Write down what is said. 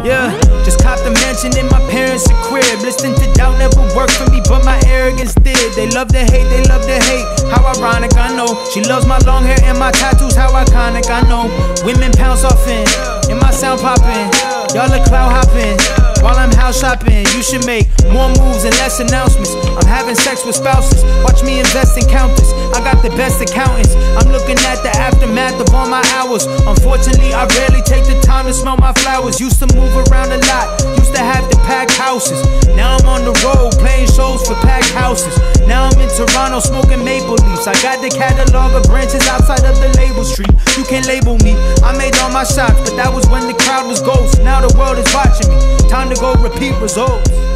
Yeah, just copped a mansion in my parents' crib. Listening to doubt never worked for me, but my arrogance did. They love to hate, they love to hate. How ironic, I know. She loves my long hair and my tattoos, how iconic, I know. Women pounce off in my sound popping. Y'all are cloud hopping while I'm house shopping. You should make more moves and less announcements. I'm having sex with spouses, watch me invest in counters. I got the best accountants. I'm looking at the aftermath of all my hours. Unfortunately, I rarely take the time to smell my flowers. Used to move around a lot, used to have to pack houses. Now I'm on the road, playing shows for packed houses. Now I'm in Toronto, smoking maple leaves. I got the catalog of branches outside of the label street. You can't label me, I made all my shots, but that was when the crowd was ghost. Now the world is watching me, time to go repeat results.